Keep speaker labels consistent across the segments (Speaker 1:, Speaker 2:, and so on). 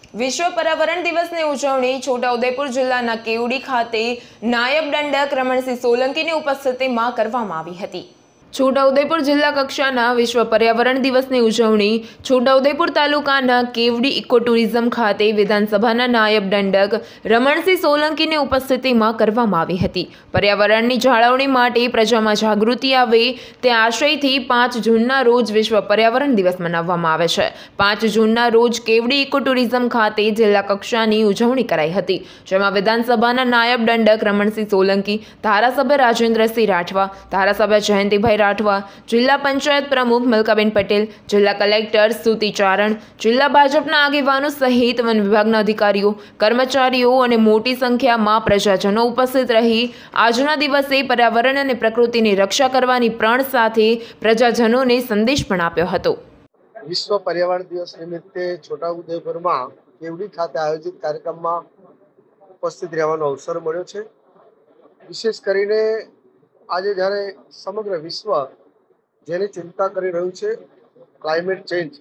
Speaker 1: વિશ્વ પર્યાવરણ દિવસની ઉજવણી છોટાઉદેપુર જિલ્લાના કેવડી ખાતે નાયબ દંડક રમણસિંહ સોલંકીની ઉપસ્થિતિમાં કરવામાં આવી હતી। છોટાઉદેપુર જિલ્લા કક્ષાના વિશ્વ પર્યાવરણ દિવસની ઉજવણી છોટાઉદેપુર તાલુકાના કેવડી ઇકો ટુરિઝમ ખાતે વિધાનસભાના નાયબ દંડક રમણસિંહ સોલંકીની ઉપસ્થિતિમાં કરવામાં આવી હતી। પર્યાવરણની જાળવણી માટે પ્રજામાં જાગૃતિ આવે તે આશયથી 5 જૂનના રોજ વિશ્વ પર્યાવરણ દિવસ મનાવવામાં આવે છે। 5 જૂનના રોજ કેવડી ઇકો ટુરિઝમ ખાતે જિલ્લા કક્ષાની ઉજવણી કરાઈ હતી, જેમાં વિધાનસભાના નાયબ દંડક રમણસિંહ સોલંકી, ધારાસભ્ય રાજેન્દ્રસિંહ રાઠવા, ધારાસભ્ય જયંતિભાઈ રાઠવા, જિલ્લા પંચાયત પ્રમુખ મલકાબેન પટેલ, જિલ્લા કલેક્ટર સ્તુતિ ચારણ, જિલ્લા ભાજપના આગેવાનો સહિત વન વિભાગના અધિકારીઓ, કર્મચારીઓ અને મોટી સંખ્યામાં પ્રજાજનો ઉપસ્થિત રહી આજના દિવસે પર્યાવરણ અને પ્રકૃતિની રક્ષા કરવાની પ્રણ સાથે પ્રજાજનોને સંદેશ પણ આપ્યો હતો।
Speaker 2: વિશ્વ પર્યાવરણ દિવસ નિમિત્તે છોટાઉદેપુરમાં કેવડી ખાતે આયોજિત કાર્યક્રમમાં ઉપસ્થિત રહેવાનો અવસર મળ્યો છે। વિશેષ કરીને આજે જ્યારે સમગ્ર વિશ્વ જેની ચિંતા કરી રહ્યું છે ક્લાઇમેટ ચેન્જ,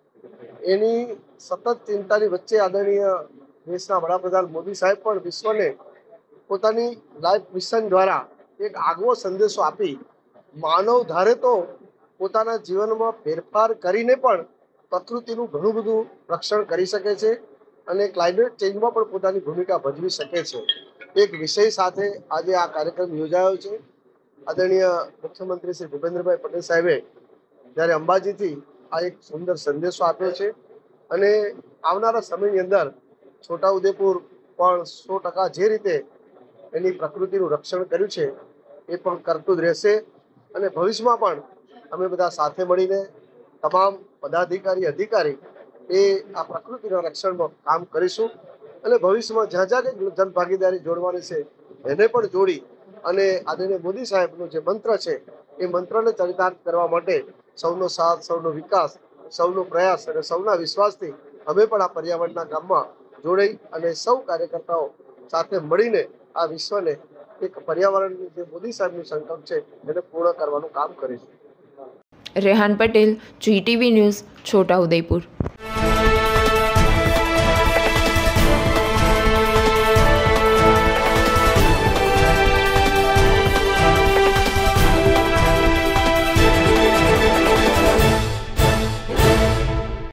Speaker 2: એની સતત ચિંતાની વચ્ચે આદરણીય દેશના વડાપ્રધાન મોદી સાહેબ પણ વિશ્વને પોતાની લાઈફ મિશન દ્વારા એક આગવો સંદેશો આપી માનવ ધારે તો પોતાના જીવનમાં ફેરફાર કરીને પણ પ્રકૃતિનું ઘણું બધું રક્ષણ કરી શકે છે અને ક્લાઇમેટ ચેન્જમાં પણ પોતાની ભૂમિકા ભજવી શકે છે। એક વિષય સાથે આજે આ કાર્યક્રમ યોજાયો છે। આદરણીય મુખ્યમંત્રી શ્રી ભૂપેન્દ્રભાઈ પટેલ સાહેબે જ્યારે અંબાજીથી આ એક સુંદર સંદેશો આપ્યો છે અને આવનારા સમયની અંદર છોટાઉદેપુર પણ 100% જે રીતે એની પ્રકૃતિનું રક્ષણ કર્યું છે એ પણ કરતું જ રહેશે અને ભવિષ્યમાં પણ અમે બધા સાથે મળીને તમામ પદાધિકારી અધિકારી એ આ પ્રકૃતિના રક્ષણમાં કામ કરીશું અને ભવિષ્યમાં જ્યાં જ્યાં કંઈક જનભાગીદારી જોડવાની છે એને પણ જોડી અને આદરણીય મોદી સાહેબનો જે મંત્ર છે એ મંત્રને ચરિતાર્થ કરવા માટે સૌનો સાથ, સૌનો વિકાસ, સૌનો પ્રયાસ અને સૌના વિશ્વાસથી અમે પણ આ પર્યાવરણના કામમાં જોડાઈ અને સૌ કાર્યકર્તાઓ સાથે મળીને આ વિશ્વને એક પર્યાવરણની જે મોદી સાહેબનો સંકલ્પ છે એને પૂર્ણ કરવાનું કામ કરીશું।
Speaker 1: Rehan Patel, GTV news, Chhota Udepur.